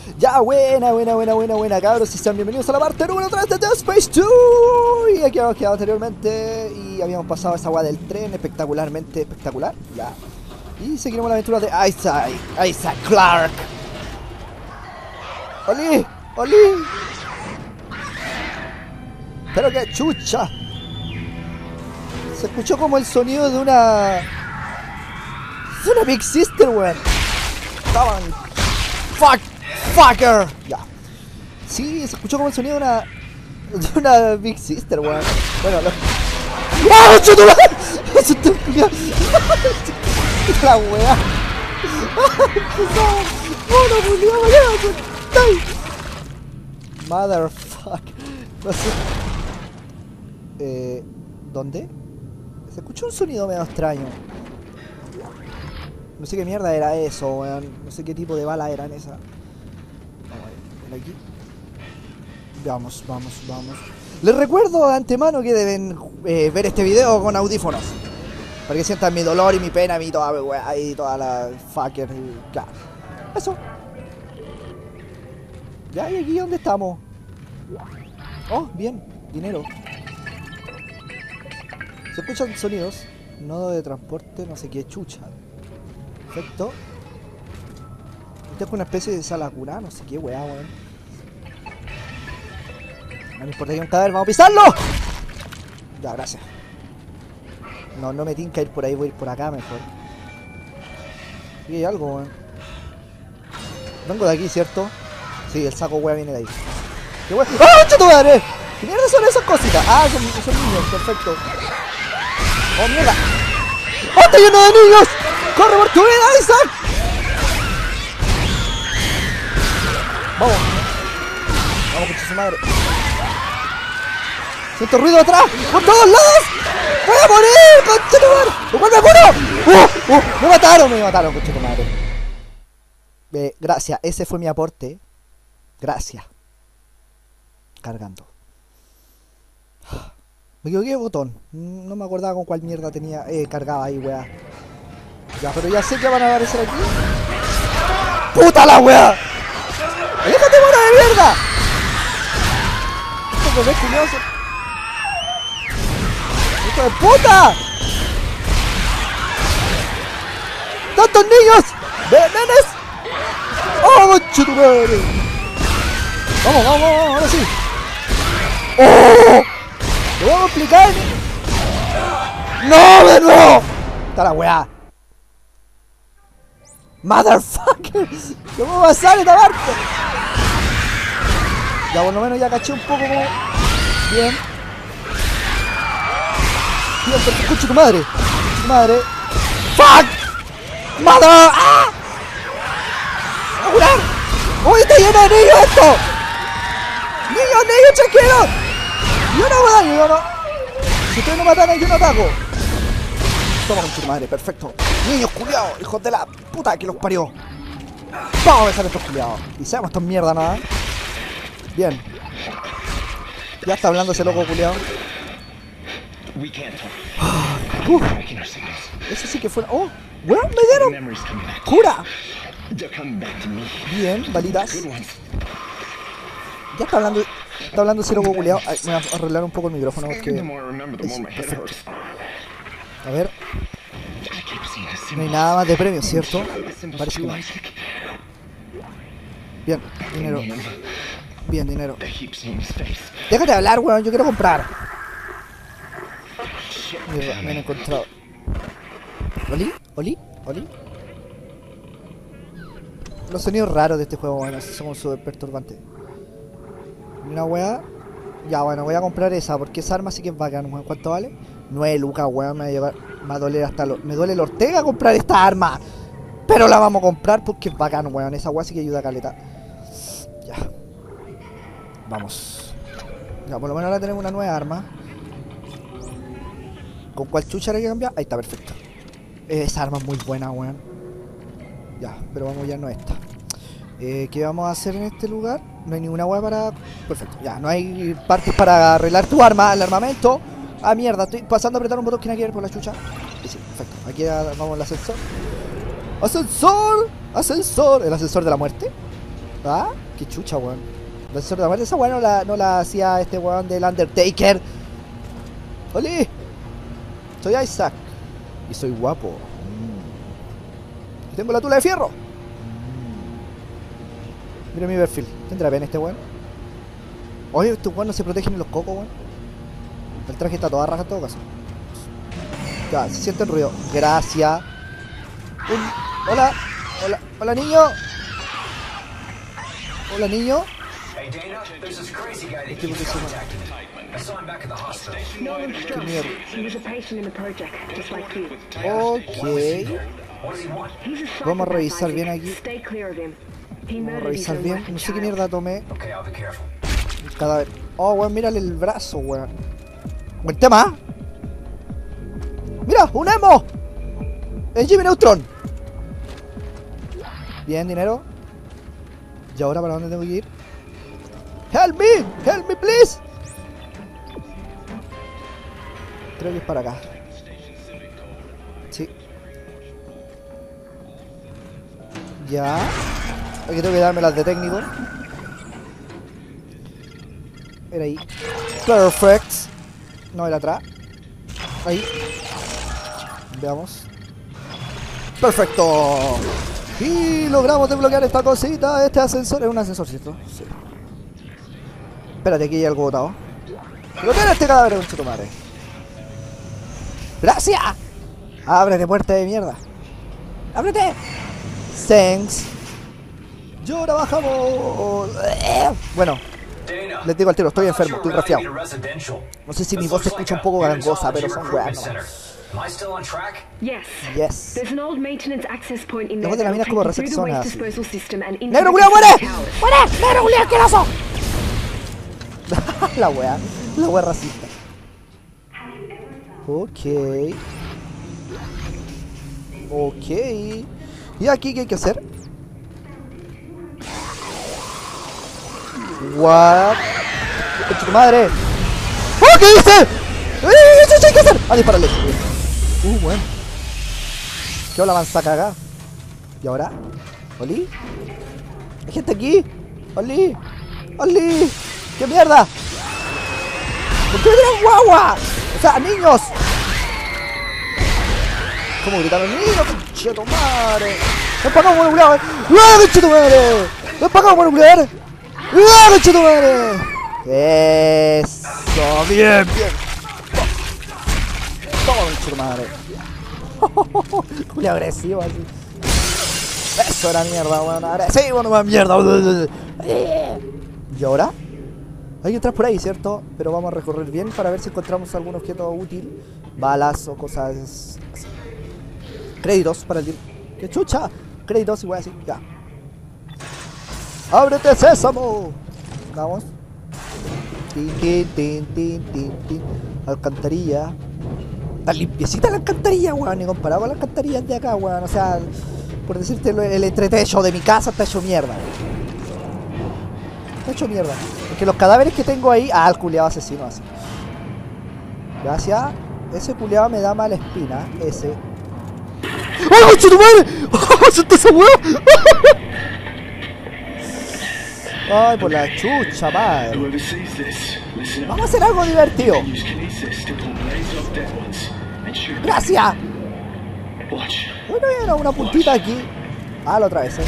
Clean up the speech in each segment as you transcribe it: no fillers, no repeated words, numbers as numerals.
Ya, buena, cabros. Y sean bienvenidos a la parte número 3 de Dead Space 2. Y aquí habíamos quedado anteriormente. Y habíamos pasado esa weá del tren espectacularmente espectacular. Ya. Y seguiremos la aventura de Isaac Clarke. ¡Oli! Pero que chucha. Se escuchó como el sonido de una... Es una Big Sister, weón. Estaban... Fucker. Ya. Sí, se escuchó como el sonido de una Big Sister, weón. Bueno, ¡ah, chuto! ¡Eso está culiado! La weá. ¡Mono, culiado! Motherfuck. No sé. ¿Dónde? Se escuchó un sonido medio extraño. No sé qué mierda era eso, weón. No sé qué tipo de bala eran esas. Vamos a ver aquí. Vamos. Les recuerdo de antemano que deben ver este video con audífonos. Para que sientan mi dolor y mi pena y toda weá y toda la fucker. Claro. Eso. Ya, ¿y aquí dónde estamos? Oh, bien. Dinero. Se escuchan sonidos. Nodo de transporte, no sé qué chucha. Perfecto. Esta es una especie de sala cura, no sé qué weá, weón. No me importa que hay un cadáver, vamos a pisarlo. Ya, gracias. No me tinca ir por ahí, voy a ir por acá mejor. Aquí hay algo, weón. Vengo de aquí, ¿cierto? Sí, el saco weá viene de ahí. ¿Qué weá? ¡Ah, chuta madre! ¿Qué mierda son esas cositas? Ah, son niños, perfecto. ¡Oh, mierda! ¡Oh, está lleno de niños! ¡Corre por tu vida, Isaac! Vamos, concha su madre. Siento ruido atrás, por todos lados. ¡Voy a morir, concha tu madre! ¡Igual me muero! Me mataron, concha tu madre. Gracias, ese fue mi aporte. Gracias. Cargando. Me equivoqué de botón. No me acordaba con cuál mierda tenía. Cargaba ahí, weá. Ya, pero ya sé que van a aparecer aquí. ¡Puta la weá! ¡Déjate, mono de mierda! Estos bebés culiados son... ¡Hijo de puta! ¡Tantos niños! ¡Nenes! ¡Oh, conchetumare! Vamos, ahora sí. ¡Oh! ¿Te voy a explicar? ¡No, de nuevo! ¡Está la weá! ¡Motherfucker! ¿Cómo va a pasar esta parte? Ya por lo menos ya caché un poco como... Bien. Bien, pero escucha tu madre. ¡Fuck! ¡Mother! ¡Ah! ¡A curar! ¡Uy, está lleno de niños esto! ¡Niños, tranquilos! Yo no hago daño, yo no. Si ustedes no matan, yo no ataco. Toma con tu madre, perfecto. Niños culiados, hijos de la puta que los parió. Vamos a besar a estos culiados. Y seamos estos mierda nada. Bien. Ya está hablando ese loco culiado. Eso sí que fue. ¡Oh! ¡Weón, me dieron! ¡Cura! Bien, balitas. Ya está hablando ese loco culiado. Me voy a arreglar un poco el micrófono porque... Perfecto. A ver. No hay nada más de premio, ¿cierto? Parece que no. Bien, dinero. Bien, dinero. Déjate de hablar, weón, yo quiero comprar. Mierda, me han encontrado. ¿Oli? Los sonidos raros de este juego, bueno, son súper perturbantes. Una weá. Ya, bueno, voy a comprar esa porque esa arma sí que es bacán, weón. ¿Cuánto vale? 9 lucas, weón, me va a llevar. Me va a doler hasta me duele el Ortega comprar esta arma. Pero la vamos a comprar porque es bacán, weón. Esa weá sí que ayuda a caleta. Ya. Vamos. Ya, por lo menos ahora tenemos una nueva arma. ¿Con cuál chucha hay que cambiar? Ahí está, perfecto. Esa arma es muy buena, weón. Ya, pero vamos ya no esta. ¿Qué vamos a hacer en este lugar? No hay ninguna weá para... Perfecto, ya, no hay partes para arreglar tu arma, el armamento. Ah, mierda, estoy pasando a apretar un botón que no quiere ver por la chucha. Y sí, perfecto, aquí vamos al ascensor. ¡Ascensor! El ascensor de la muerte. ¿Ah? Qué chucha, weón. Vencedor de la muerte. Esa weón no la hacía este weón del Undertaker. ¡Oli! Soy Isaac. Y soy guapo. Y tengo la tula de fierro. Mira mi perfil. ¿Tendrá pena este weón? Oye, estos weón no se protegen en los cocos, weón. El traje está toda raja en todo caso. Ya, se siente el ruido. Gracias. Hola. Hola. Hola, niño. Hola, niño. Hey Dana, there's this crazy guy that keeps contacting me. I saw him back at the hospital. Qué mierda. He was a patient in the project, just like you. Ok. What does he want? He's a Vamos a psychopath, revisar Isaac. bien aquí. Stay clear of him. He Vamos a murdered his revisar own bien. wife No and sé qué child. mierda tomé. Okay, I'll be careful. El cadáver. Oh, weón, mírale el brazo, weón. Buen tema. Mira, un emo. El Jimmy Neutron. Bien, dinero. ¿Y ahora para dónde tengo que ir? Help me, please. Creo que es para acá. Sí. Ya. Aquí tengo que darme las de técnico. Era ahí. Perfect. No, era atrás. Ahí. Veamos. Perfecto. Y logramos desbloquear esta cosita. Este ascensor es un ascensor, ¿cierto? Sí. Espérate, aquí hay algo botado. Lo tiene este cadáver, concha tu madre. ¡Gracias! Ábrete, puerta de mierda. ¡Ábrete! Thanks. Y ahora bajamos. Bueno, Dana, les digo al tiro, estoy I thought enfermo, you estoy were routing resfriado. me to residential. No sé si mi This voz se looks escucha un like poco a gangosa, pero hematology son improvement weas. center. Am I still on track? Yes. Yes. There's an old maintenance access point in there Luego de la that'll mina take como you through the recepción waste así. disposal system and into ¡Negro the culiao, muere! control towers. ¡Muere! ¡Negro culiao, asqueroso! La wea racista. Ok. Ok. ¿Y aquí qué hay que hacer? What? ¡Concha tu madre! ¡Oh, qué dice! ¿Qué hay que hacer? Ah, disparale. Bueno. ¿Qué hola mansa caga? ¿Y ahora? ¿Oli? ¿Hay gente aquí? ¡Oli! ¡Oli! ¡Qué mierda! ¿Por qué me tiran guagua? O sea, niños. ¿Cómo gritaron niños? ¡Concha tu madre! ¡Ven para acá, mono! ¡Ah, concha tu madre! ¡Ven para acá, mono! ¡Ah, concha tu madre! Eso, bien. Toma, concha tu madre. Muy agresivo así. Eso era mierda, weón. Agresivo, no más mierda. ¿Y ahora? Hay que entrar por ahí, ¿cierto? Pero vamos a recorrer bien para ver si encontramos algún objeto útil. Balas o cosas así. Créditos para el... ¡Qué chucha! Créditos y weón así, ya. ¡Ábrete, sésamo! Vamos. Tin, tin, tin, tin, tin, tin. Alcantarilla. Está limpiecita la alcantarilla, weón. Ni comparado con las alcantarillas de acá, weón. O sea, por decirte, el entretecho de mi casa está hecho mierda. Está hecho mierda. Porque los cadáveres que tengo ahí... Ah, el culiado asesino así. Gracias. Ese culiado me da mala espina. Ese. ¡Ay, concha tu madre! ¡Oh, se esa weón! Ay, por la chucha, madre. Vamos a hacer algo divertido. Gracias. Bueno, era una puntita aquí. Ah, la otra vez,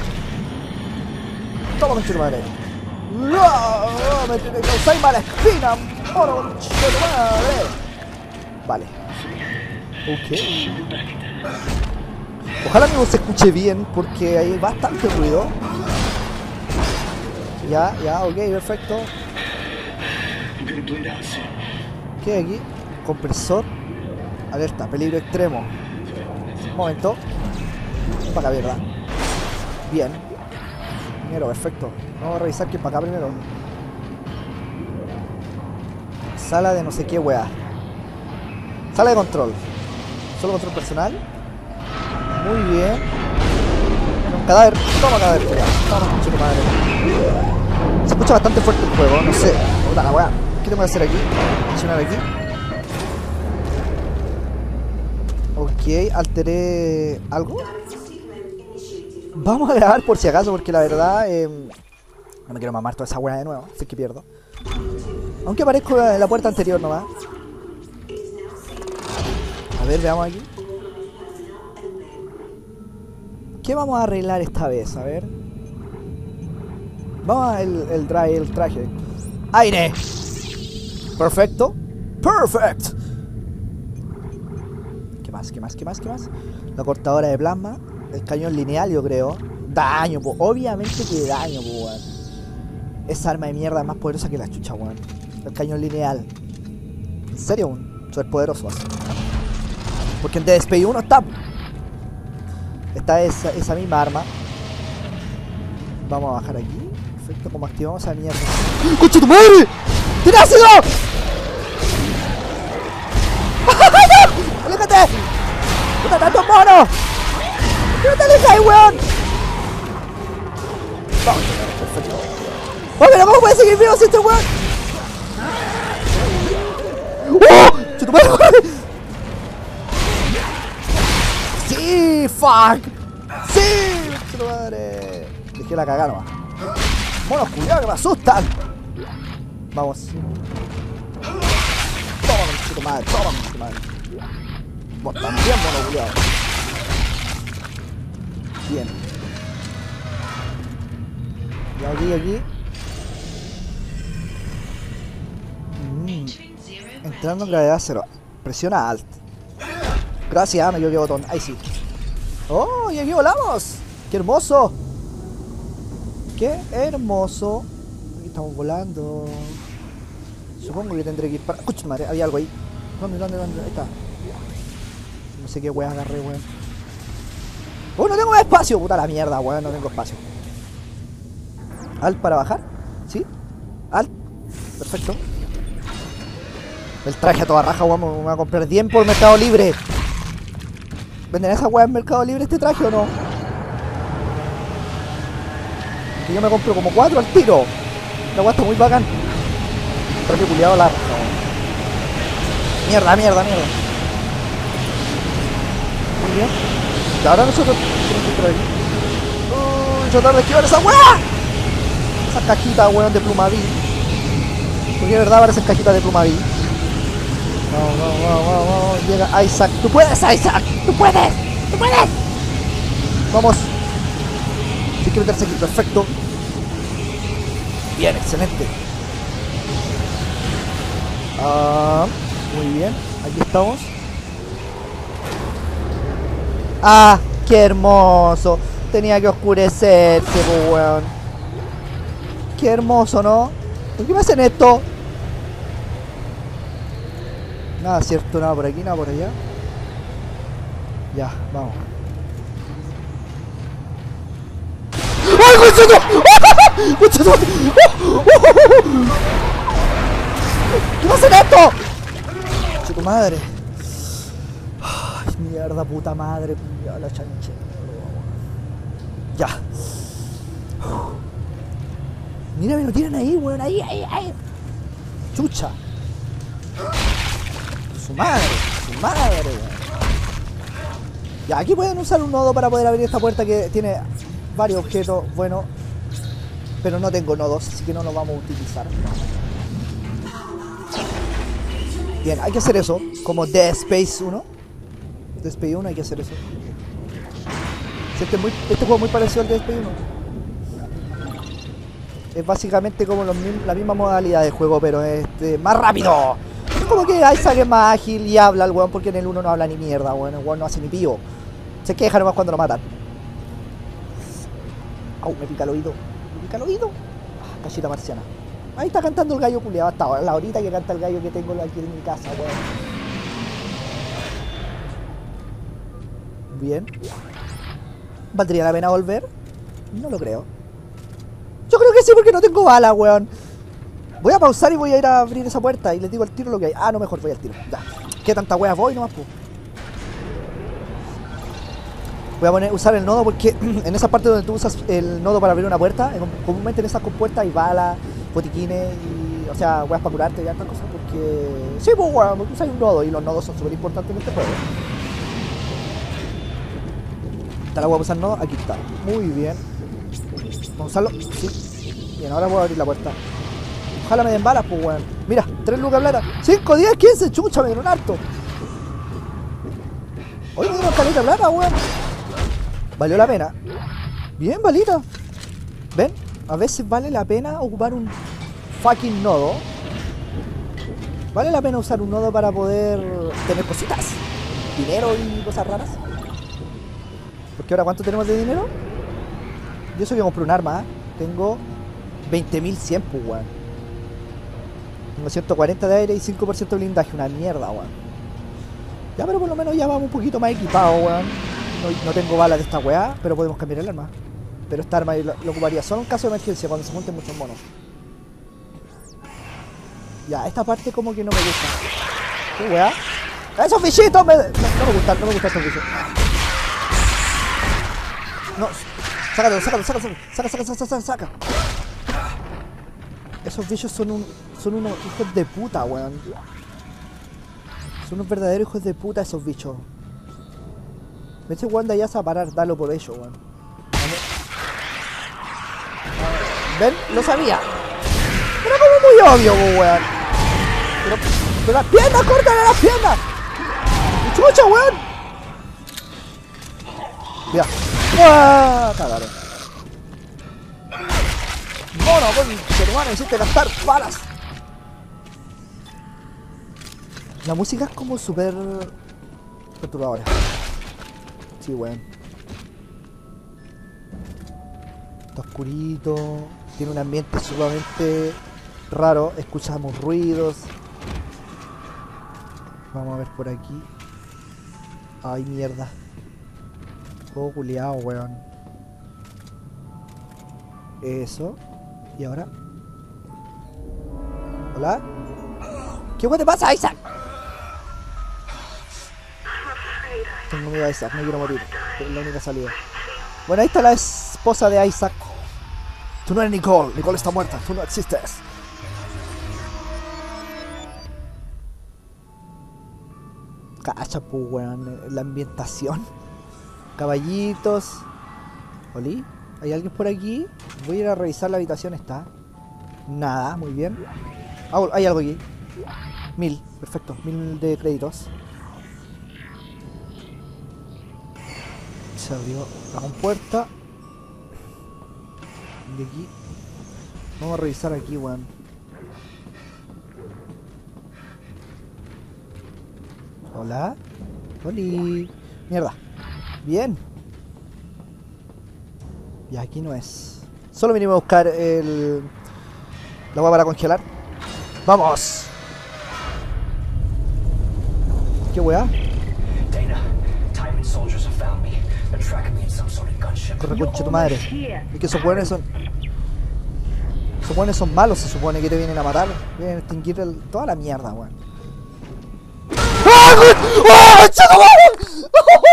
Toma, concha tu madre. Me tiene que causar mala espina, mono, concha tu madre. Vale. Ok. Ojalá mi voz se escuche bien porque hay bastante ruido. Ya, ok, perfecto. ¿Qué hay aquí? Compresor. Alerta, peligro extremo. Un momento. Para acá, ¿verdad? Bien. Primero, perfecto. Vamos a revisar que es para acá primero. Sala de no sé qué weá. Sala de control. Solo control personal. Muy bien. Un cadáver. Toma cadáver. Toma, concha tu madre. Se escucha bastante fuerte el juego, no sé. Puta la weá. ¿Qué tengo que hacer aquí? Accionar aquí. Ok, alteré algo. Vamos a grabar por si acaso, porque la verdad no me quiero mamar toda esa buena de nuevo, así que pierdo. Aunque aparezco en la puerta anterior nomás. A ver, veamos aquí. ¿Qué vamos a arreglar esta vez? A ver. Vamos a el traje. ¡Aire! Perfecto. ¡Perfect! ¿Qué más? ¿Qué más? ¿Qué más? ¿Qué más? La cortadora de plasma. El cañón lineal, yo creo. Daño, po. Obviamente que daño, po, weón. Esa arma de mierda es más poderosa que la chucha, weón. El cañón lineal. En serio, un superpoderoso así. Porque en Dead Space 1 está esa misma arma. Vamos a bajar aquí. Perfecto, como activamos esa mierda. ¡Concha tu madre! ¡Tiene ácido! ¡Aléjate! ¡Puta, tantos monos! ¡No te alejas, weón! Vamos, perfecto. ¡Oh, pero cómo puede seguir vivo si este weón! ¡Oh! ¡Chuta madre! ¡Sí! ¡Fuck! ¡Sí! ¡Chuta madre! Dejé la cagada nomás. ¡Monos culiados que me asustan! Vamos. Toma, chuta madre. Toma, chuta madre. Vos también, mono culiado. Bien. Y aquí. Entrando en gravedad cero. Presiona Alt. Gracias, me equivoqué botón. Ahí sí. ¡Oh! Y aquí volamos. ¡Qué hermoso! ¡Qué hermoso! Aquí estamos volando. Supongo que tendré que ir para... ¡Escucha, madre! Había algo ahí. ¿Dónde? Ahí está. No sé qué weón agarré, weón. ¡Oh, no tengo espacio! ¡Puta la mierda, weón! No tengo espacio. Alt para bajar. ¿Sí? Alt. Perfecto. El traje a toda raja, weón. Me voy a comprar 10 por Mercado Libre. ¿Venden esa weá en Mercado Libre este traje o no? Porque yo me compro como 4 al tiro. La weá está muy bacán. Traje culiado la raja, weón. Mierda. Muy bien. Y ahora nosotros tenemos que entrar aquí. Tratar de esquivar esa weá. Esa cajita, weón, de Plumaví. Porque de verdad parecen cajitas de Plumaví. Vamos. Llega Isaac. ¡Tú puedes, Isaac! ¡Tú puedes! Vamos. Hay que meterse aquí. Perfecto. Bien, excelente. Muy bien. Aquí estamos. ¡Ah! ¡Qué hermoso! Tenía que oscurecerse, weón. ¡Qué hermoso!, ¿no? ¿Por qué me hacen esto? Nada cierto, nada por aquí, nada por allá. Ya, vamos. ¡Ay, concheto! ¡Concheto! ¿Qué me hacen esto? ¡Concheto madre! Ay, mierda, puta madre. Ya, la chanche. Ya. Mira, me lo tienen ahí, weón. Ahí. Chucha. Su madre, weón. Ya, aquí pueden usar un nodo para poder abrir esta puerta que tiene varios objetos, bueno. Pero no tengo nodos, así que no los vamos a utilizar. Bien, hay que hacer eso, como Dead Space 1. Dead Space 1 hay que hacer eso. Este juego es muy parecido al Dead Space 1. Es básicamente como la misma modalidad de juego, pero más rápido. Es como que Isaac es más ágil y habla el weón, porque en el 1 no habla ni mierda, weón. El weón no hace ni pío. Se queja nomás cuando lo matan. Au, me pica el oído. Ah, cachita marciana. Ahí está cantando el gallo culiado. Hasta la horita que canta el gallo que tengo aquí en mi casa, weón. Bien. ¿Valdría la pena volver? No lo creo. Yo creo que sí, porque no tengo balas, weón. Voy a pausar y voy a ir a abrir esa puerta y les digo al tiro lo que hay. Ah, no, mejor voy al tiro. Ya. ¿Qué tanta wea voy nomás, pues? Voy a usar el nodo porque en esa parte donde tú usas el nodo para abrir una puerta, comúnmente en esas compuertas hay balas, botiquines y, o sea, weas para curarte y otras cosas porque... Sí, pues weón, porque usas un nodo y los nodos son súper importantes en este juego. ¿Está la hueá para usar nodo? Aquí está. Muy bien. ¿Vamos a usarlo? Sí. Bien, ahora puedo abrir la puerta. Ojalá me den balas, pues weón. Mira, 3 lucas plata. 5, 10, 15, chucha, me dieron harto. Oye, me dieron caleta plata, weón. Valió la pena. Bien, balita. ¿Ven? A veces vale la pena ocupar un fucking nodo. Vale la pena usar un nodo para poder tener cositas. Dinero y cosas raras. Porque ahora, ¿cuánto tenemos de dinero? Yo sé que compré un arma, ¿eh? Tengo 20.100, pues, weón. Tengo 140 de aire y 5% de blindaje. Una mierda, weón. Ya, pero por lo menos ya vamos un poquito más equipados, weón. No tengo balas de esta weá, pero podemos cambiar el arma. Pero esta arma lo ocuparía solo en caso de emergencia, cuando se junten muchos monos. Ya, esta parte como que no me gusta. ¿Qué weá? ¡Esos bichitos! No me gustan esos bichos. No, saca. Esos bichos son unos hijos de puta, weón. Son unos verdaderos hijos de puta esos bichos. Ese weón de allá se va a parar, dalo por ello, weón. ¿Ven? Lo sabía. Pero como muy obvio, weón. Pero las piernas, córtale las piernas. ¡Chucha, weón! Mira. ¡Ah! Cagaron. Mono, con hermano, hiciste gastar balas. La música es como súper perturbadora. Sí, weón. Está oscurito. Tiene un ambiente sumamente raro. Escuchamos ruidos. Vamos a ver por aquí. Ay, mierda. Juego culiao, weón. Eso. ¿Y ahora? ¿Hola? ¿Qué weón te pasa, Isaac? Tengo miedo a Isaac, no quiero morir. Es la única salida. Bueno, ahí está la esposa de Isaac. Tú no eres Nicole. Nicole está muerta. Tú no existes. Cacha, pues, weón. La ambientación. Caballitos. ¿Oli? ¿Hay alguien por aquí? Voy a ir a revisar la habitación. Está. Nada, muy bien. Ah, hay algo aquí. 1000, perfecto. 1000 de créditos. Se abrió la compuerta. Y aquí. Vamos a revisar aquí, weón. Hola. Oli. Mierda. Bien. Y aquí no es. Solo vinimos a buscar la hueá para congelar. ¡Vamos! ¿Qué hueá? Corre, conche tu madre. Es que esos hueones son... Esos hueones son malos, se supone que te vienen a matar. Vienen a extinguir toda la mierda, weón. ¡Ah! ¡Oh, conche tu madre!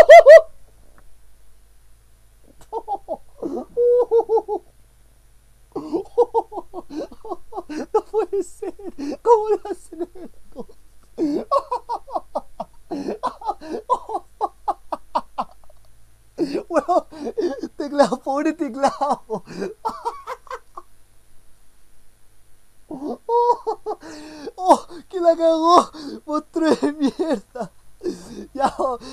No puede ser. ¿Cómo lo hacen esto? Bueno, teclado, pobre teclado. Oh, que la cagó. Monstruo de mierda. Ya,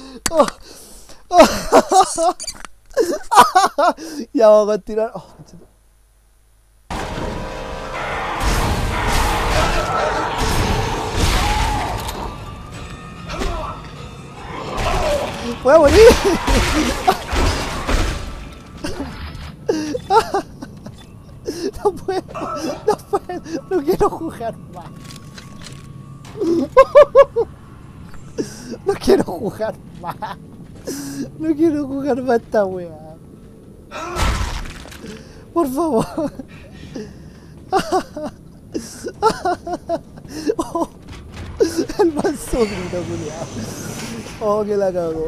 ya vamos a continuar. Voy a morir. No quiero jugar más. No quiero jugar más. No quiero jugar más esta weá. Por favor. Oh, el manso grito, culiao. Oh, que la cagó.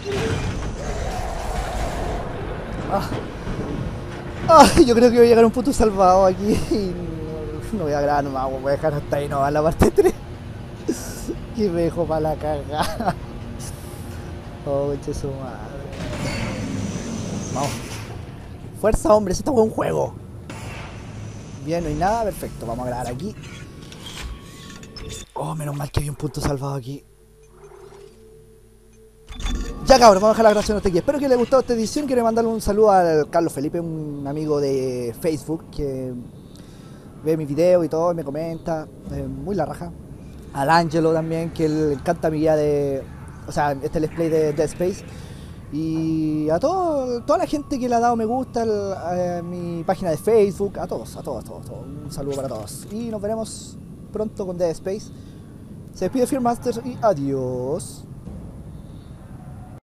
Yo creo que voy a llegar a un punto salvado aquí y no voy a grabar nomás, voy a dejar hasta ahí, no va la parte 3. Que me dejo para la cagada. Oh, che su madre. Vamos. Fuerza, hombre, esto es un juego. Bien, no hay nada, perfecto. Vamos a grabar aquí. Oh, menos mal que hay un punto salvado aquí. Ya cabrón, vamos a dejar la grabación hasta aquí. Espero que les haya gustado esta edición. Quiero mandarle un saludo al Carlos Felipe, un amigo de Facebook que ve mis videos y todo, y me comenta. Muy la raja. Al Angelo también, que le encanta mi guía de... O sea, este let's play de Dead Space. Y a toda la gente que le ha dado me gusta a mi página de Facebook. A todos. Un saludo para todos. Y nos veremos pronto con Dead Space. Se despide Fearmaster y adiós.